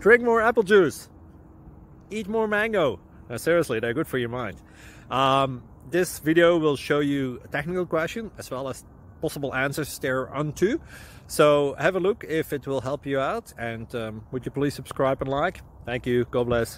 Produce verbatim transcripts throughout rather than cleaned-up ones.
Drink more apple juice. Eat more mango. No, seriously, they're good for your mind. Um, this video will show you a technical question as well as possible answers thereunto. So have a look if it will help you out, and um, would you please subscribe and like? Thank you. God bless.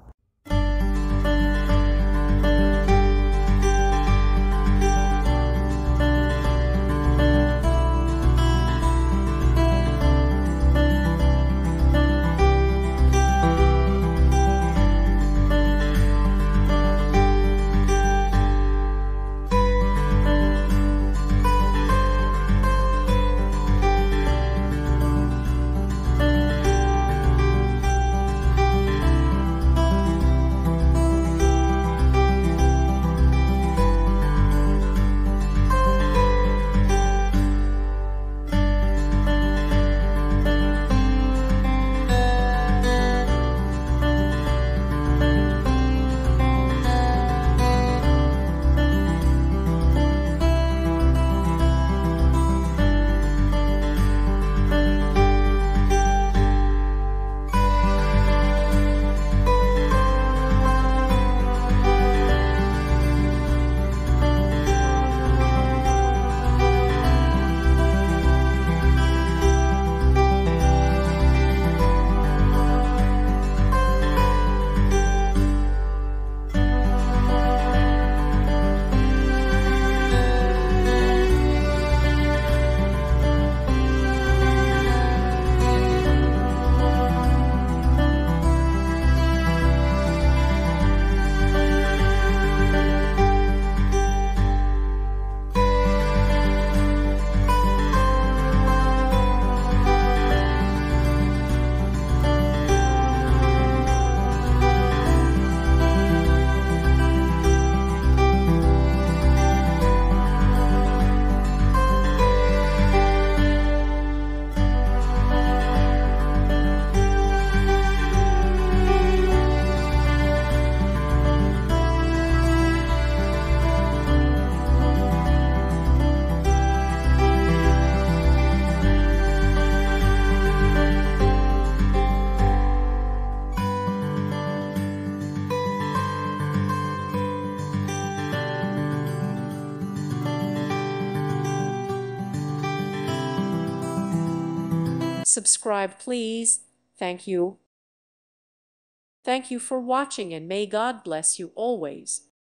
Subscribe, please. Thank you. Thank you for watching, and may God bless you always.